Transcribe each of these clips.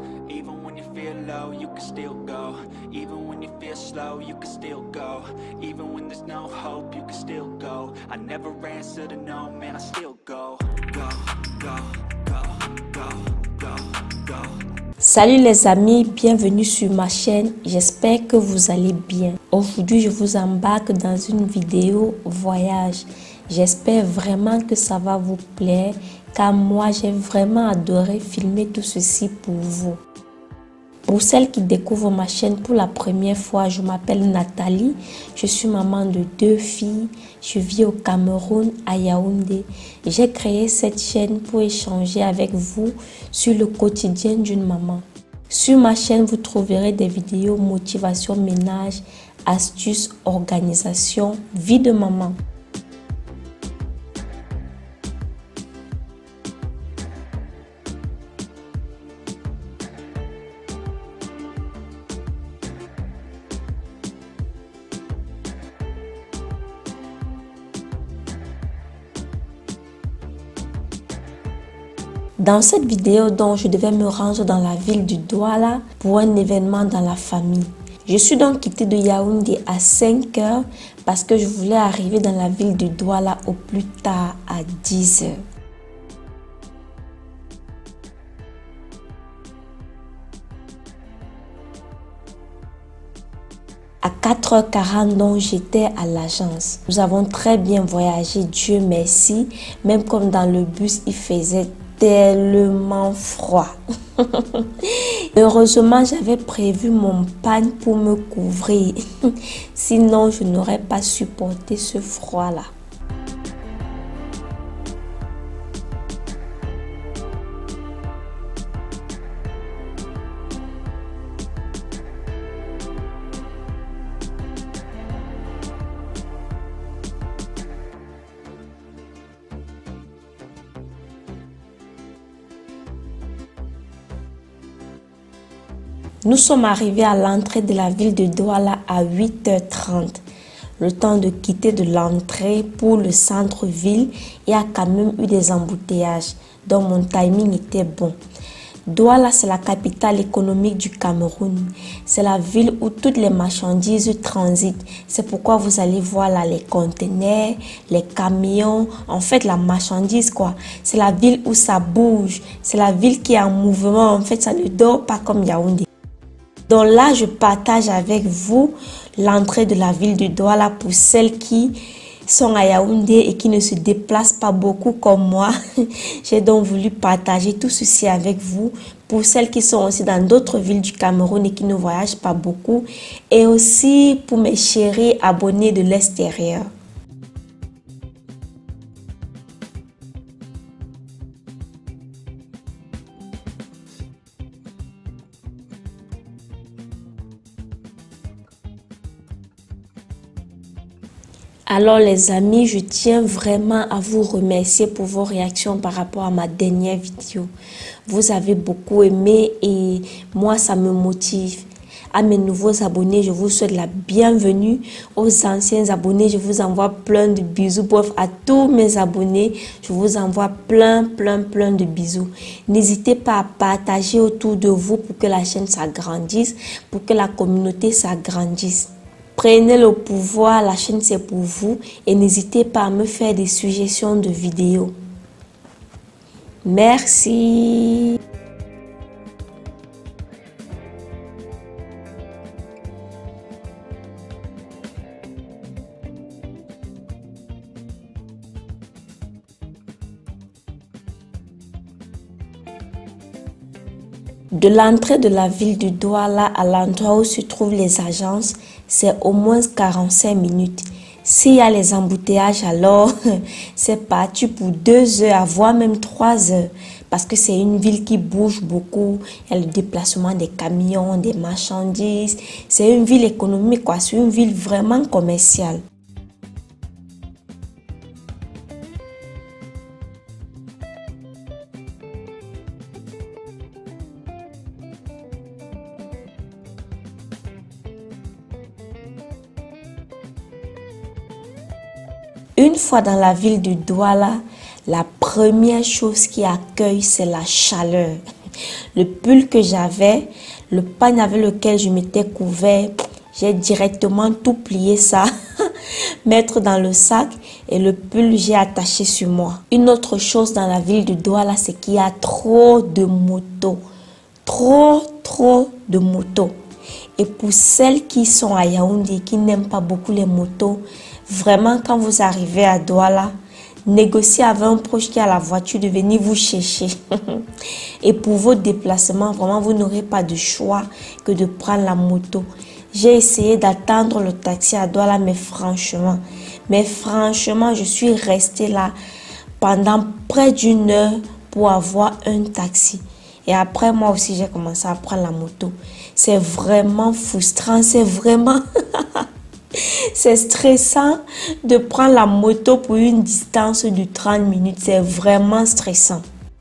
Even when you feel low, you can still go. Even when you feel slow, you can still go. Even when there's no hope, you can still go. I never answer to no, man, I still go. Go, go, go, go, go, go. Salut les amis, bienvenue sur ma chaîne, j'espère que vous allez bien. Aujourd'hui je vous embarque dans une vidéo voyage. J'espère vraiment que ça va vous plaire car moi j'ai vraiment adoré filmer tout ceci pour vous. Pour celles qui découvrent ma chaîne pour la première fois, je m'appelle Nathalie, je suis maman de 2 filles, je vis au Cameroun, à Yaoundé. J'ai créé cette chaîne pour échanger avec vous sur le quotidien d'une maman. Sur ma chaîne, vous trouverez des vidéos motivation ménage, astuces, organisation, vie de maman. Dans cette vidéo dont je devais me rendre dans la ville du Douala pour un événement dans la famille. Je suis donc quittée de Yaoundé à 5 h parce que je voulais arriver dans la ville du Douala au plus tard à 10 h. À 4h40, donc j'étais à l'agence. Nous avons très bien voyagé, Dieu merci. Même comme dans le bus, il faisait tellement froid. Heureusement, j'avais prévu mon pagne pour me couvrir. Sinon, je n'aurais pas supporté ce froid-là. Nous sommes arrivés à l'entrée de la ville de Douala à 8h30. Le temps de quitter de l'entrée pour le centre-ville, il y a quand même eu des embouteillages. Donc mon timing était bon. Douala, c'est la capitale économique du Cameroun. C'est la ville où toutes les marchandises transitent. C'est pourquoi vous allez voir là les conteneurs, les camions, en fait la marchandise quoi. C'est la ville où ça bouge. C'est la ville qui est en mouvement. En fait, ça ne dort pas comme Yaoundé. Donc là, je partage avec vous l'entrée de la ville de Douala pour celles qui sont à Yaoundé et qui ne se déplacent pas beaucoup comme moi. J'ai donc voulu partager tout ceci avec vous pour celles qui sont aussi dans d'autres villes du Cameroun et qui ne voyagent pas beaucoup. Et aussi pour mes chéris abonnés de l'extérieur. Alors les amis, je tiens vraiment à vous remercier pour vos réactions par rapport à ma dernière vidéo. Vous avez beaucoup aimé et moi ça me motive. À mes nouveaux abonnés, je vous souhaite la bienvenue. Aux anciens abonnés, je vous envoie plein de bisous. Bref, à tous mes abonnés, je vous envoie plein de bisous. N'hésitez pas à partager autour de vous pour que la chaîne s'agrandisse, pour que la communauté s'agrandisse. Prenez le pouvoir, la chaîne c'est pour vous et n'hésitez pas à me faire des suggestions de vidéos. Merci. De l'entrée de la ville de Douala à l'endroit où se trouvent les agences, c'est au moins 45 minutes. S'il y a les embouteillages, alors c'est parti pour 2 heures, voire même 3 heures. Parce que c'est une ville qui bouge beaucoup. Il y a le déplacement des camions, des marchandises. C'est une ville économique, quoi. C'est une ville vraiment commerciale. Une fois dans la ville de Douala, la première chose qui accueille, c'est la chaleur. Le pull que j'avais, le pagne avec lequel je m'étais couvert, j'ai directement tout plié ça, mettre dans le sac et le pull j'ai attaché sur moi. Une autre chose dans la ville de Douala, c'est qu'il y a trop de motos. Trop de motos. Et pour celles qui sont à Yaoundé, qui n'aiment pas beaucoup les motos, vraiment quand vous arrivez à Douala, négociez avec un proche qui a la voiture de venir vous chercher. Et pour vos déplacements, vraiment, vous n'aurez pas de choix que de prendre la moto. J'ai essayé d'attendre le taxi à Douala, mais franchement, je suis restée là pendant près d'une heure pour avoir un taxi. Et après, moi aussi, j'ai commencé à prendre la moto. C'est vraiment frustrant, c'est vraiment... c'est stressant de prendre la moto pour une distance de 30 minutes. C'est vraiment stressant.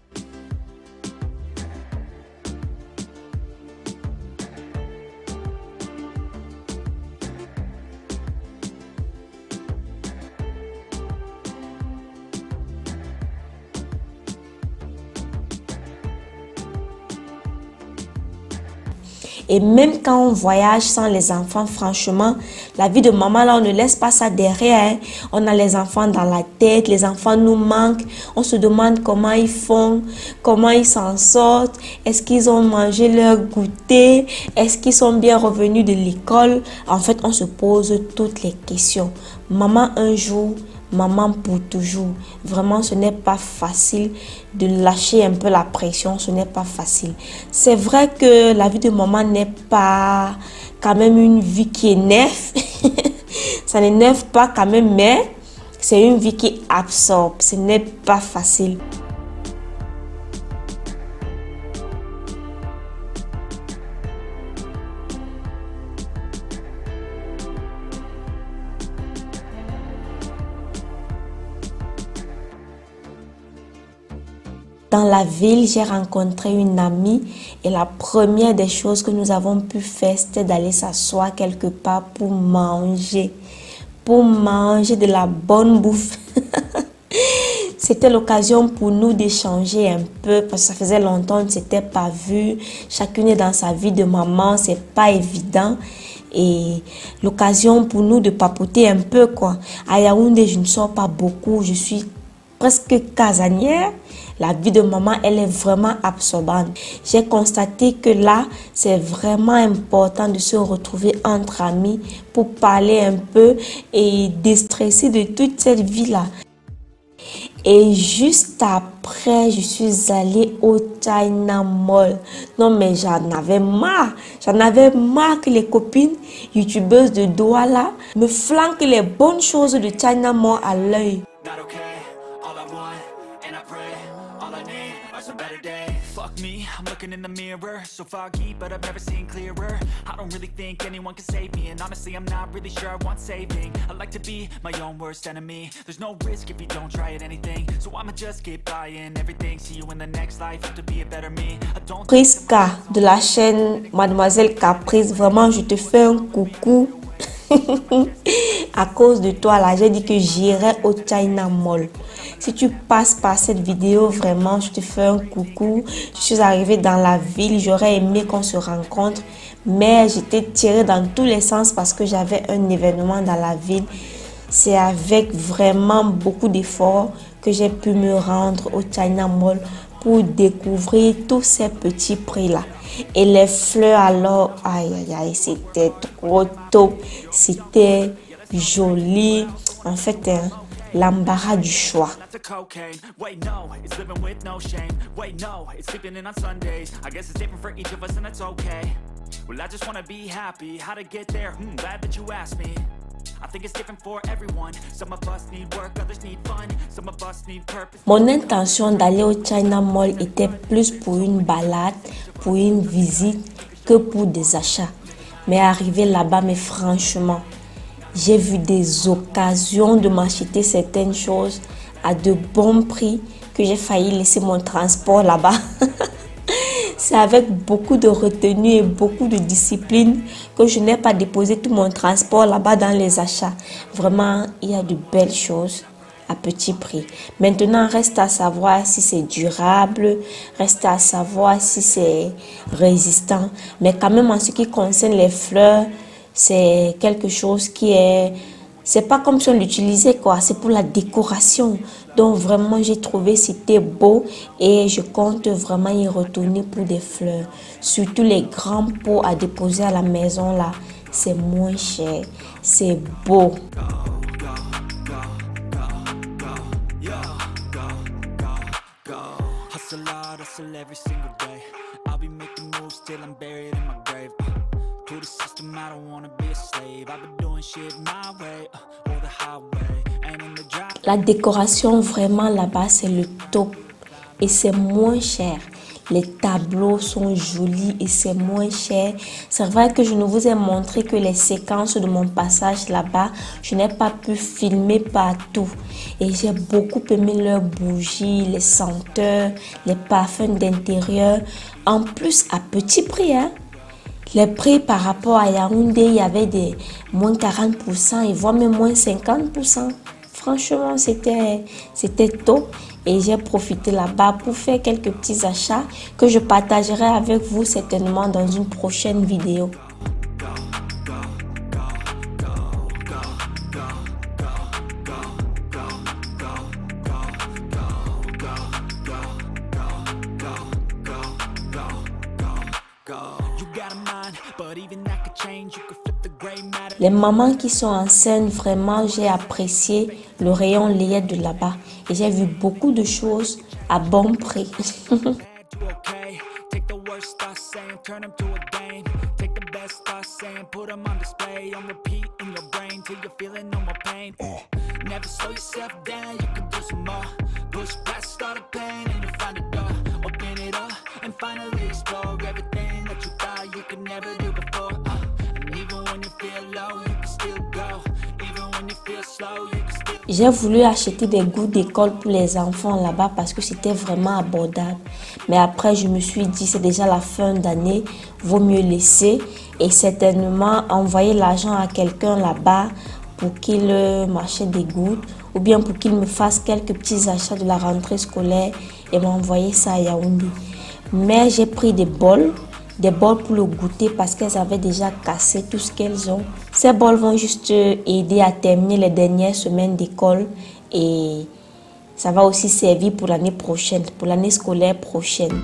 Et même quand on voyage sans les enfants, franchement, la vie de maman, là, on ne laisse pas ça derrière. Hein. On a les enfants dans la tête, les enfants nous manquent. On se demande comment ils font, comment ils s'en sortent. Est-ce qu'ils ont mangé leur goûter? Est-ce qu'ils sont bien revenus de l'école? En fait, on se pose toutes les questions. Maman un jour, maman pour toujours. Vraiment, ce n'est pas facile de lâcher un peu la pression. Ce n'est pas facile. C'est vrai que la vie de maman n'est pas quand même une vie qui énerve. Ça n'énerve pas quand même, mais c'est une vie qui absorbe. Ce n'est pas facile. Dans la ville, j'ai rencontré une amie et la première des choses que nous avons pu faire, c'était d'aller s'asseoir quelque part pour manger de la bonne bouffe. C'était l'occasion pour nous d'échanger un peu parce que ça faisait longtemps qu'on ne s'était pas vu. Chacune est dans sa vie de maman, c'est pas évident. Et l'occasion pour nous de papoter un peu, quoi. À Yaoundé, je ne sors pas beaucoup, je suis presque casanière. La vie de maman, elle est vraiment absorbante. J'ai constaté que là, c'est vraiment important de se retrouver entre amis pour parler un peu et déstresser de toute cette vie-là. Et juste après, je suis allée au China Mall. Non, mais j'en avais marre. J'en avais marre que les copines youtubeuses de Douala me flanquent les bonnes choses de China Mall à l'œil. Fuck me, I'm looking in the mirror, so foggy, but I've never seen clearer. I don't really think anyone can save me, and honestly I'm not really sure I want saving. I like to be my own worst enemy. There's no risk if you don't try at anything, so I'ma just keep buying everything. See you in the next life, have to be a better me. I don't Priska de la chaîne Mademoiselle Caprice, vraiment je te fais un coucou. À cause de toi là, j'ai dit que j'irai au China Mall. Si tu passes par cette vidéo, vraiment, je te fais un coucou. Je suis arrivée dans la ville, j'aurais aimé qu'on se rencontre, mais j'étais tirée dans tous les sens parce que j'avais un événement dans la ville. C'est avec vraiment beaucoup d'efforts que j'ai pu me rendre au China Mall pour découvrir tous ces petits prix-là. Et les fleurs alors, aïe aïe aïe, c'était trop top, c'était joli. En fait, l'embarras du choix. Mon intention d'aller au China Mall était plus pour une balade, pour une visite, que pour des achats. Mais arrivé là-bas, mais franchement, j'ai vu des occasions de m'acheter certaines choses à de bons prix que j'ai failli laisser mon transport là-bas. C'est avec beaucoup de retenue et beaucoup de discipline que je n'ai pas déposé tout mon transport là-bas dans les achats. Vraiment, il y a de belles choses à petit prix. Maintenant, reste à savoir si c'est durable, reste à savoir si c'est résistant. Mais quand même, en ce qui concerne les fleurs, c'est quelque chose qui est... C'est pas comme si on l'utilisait quoi, c'est pour la décoration. Donc vraiment, j'ai trouvé c'était beau et je compte vraiment y retourner pour des fleurs. Surtout les grands pots à déposer à la maison là, c'est moins cher, c'est beau. La décoration vraiment là-bas c'est le top et c'est moins cher. Les tableaux sont jolis et c'est moins cher. C'est vrai que je ne vous ai montré que les séquences de mon passage là-bas. Je n'ai pas pu filmer partout. Et j'ai beaucoup aimé leurs bougies, les senteurs, les parfums d'intérieur. En plus, à petit prix, hein. Les prix par rapport à Yaoundé, il y avait des moins 40% et voire même moins 50%. Franchement, c'était top et j'ai profité là-bas pour faire quelques petits achats que je partagerai avec vous certainement dans une prochaine vidéo. Les mamans qui sont enceintes, vraiment, j'ai apprécié le rayon lait de là-bas. Et j'ai vu beaucoup de choses à bon prix. J'ai voulu acheter des goûts d'école pour les enfants là-bas parce que c'était vraiment abordable. Mais après, je me suis dit, c'est déjà la fin d'année, vaut mieux laisser et certainement envoyer l'argent à quelqu'un là-bas pour qu'il m'achète des gouttes ou bien pour qu'il me fasse quelques petits achats de la rentrée scolaire et m'envoyer ça à Yaoundé. Mais j'ai pris des bols pour le goûter parce qu'elles avaient déjà cassé tout ce qu'elles ont. Ces bols vont juste aider à terminer les dernières semaines d'école et ça va aussi servir pour l'année prochaine, pour l'année scolaire prochaine.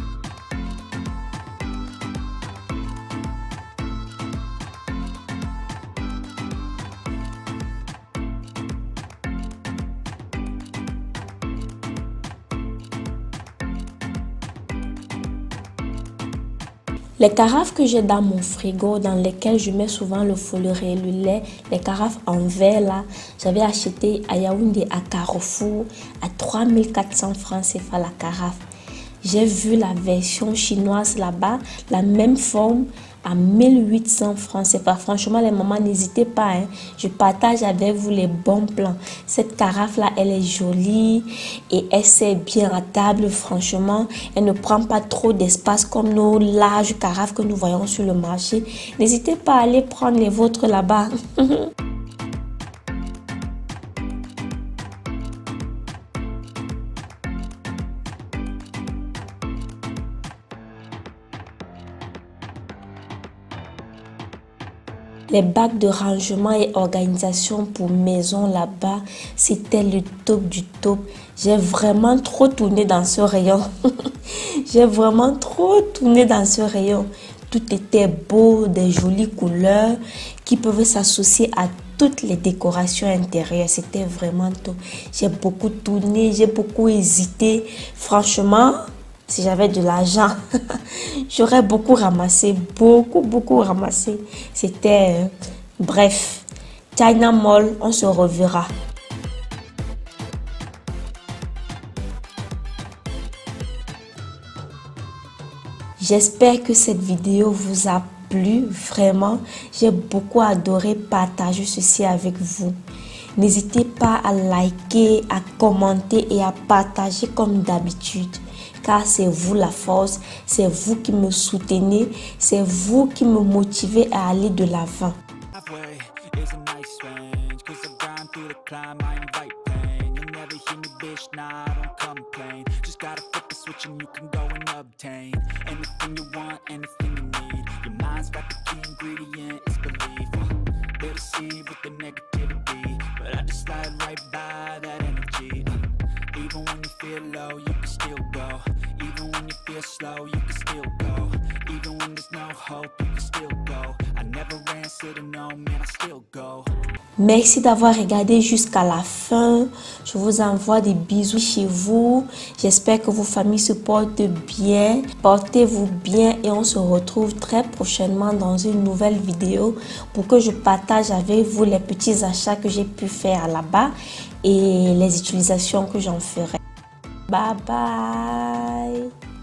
Les carafes que j'ai dans mon frigo, dans lesquelles je mets souvent le foleret, le lait, les carafes en verre là, j'avais acheté à Yaoundé à Carrefour à 3400 francs CFA la carafe. J'ai vu la version chinoise là-bas, la même forme à 1800 francs CFA. Franchement, les mamans, n'hésitez pas, hein. Je partage avec vous les bons plans. Cette carafe-là, elle est jolie et elle sert bien à table. Franchement, elle ne prend pas trop d'espace comme nos larges carafes que nous voyons sur le marché. N'hésitez pas à aller prendre les vôtres là-bas. Les bacs de rangement et organisation pour maison là-bas, c'était le top du top. J'ai vraiment trop tourné dans ce rayon. J'ai vraiment trop tourné dans ce rayon. Tout était beau, des jolies couleurs qui peuvent s'associer à toutes les décorations intérieures. C'était vraiment top. J'ai beaucoup tourné, j'ai beaucoup hésité. Franchement, si j'avais de l'argent, j'aurais beaucoup ramassé, beaucoup ramassé. C'était, bref, China Mall, on se reverra. J'espère que cette vidéo vous a plu, vraiment. J'ai beaucoup adoré partager ceci avec vous. N'hésitez pas à liker, à commenter et à partager comme d'habitude. Car c'est vous la force, c'est vous qui me soutenez, c'est vous qui me motivez à aller de l'avant. ever hear me, bitch, nah, I don't complain. Just gotta flip the switch and you can go and obtain anything you want, anything you need. Your mind's got the key ingredient, it's belief. They deceive with the negativity, but I just slide right by that energy. Even when you feel low, you can still go. Even when you feel slow, you can still go. Even when there's no hope, you can still go. I never answer to no, man, I still go. Merci d'avoir regardé jusqu'à la fin. Je vous envoie des bisous chez vous. J'espère que vos familles se portent bien. Portez-vous bien et on se retrouve très prochainement dans une nouvelle vidéo pour que je partage avec vous les petits achats que j'ai pu faire là-bas et les utilisations que j'en ferai. Bye bye.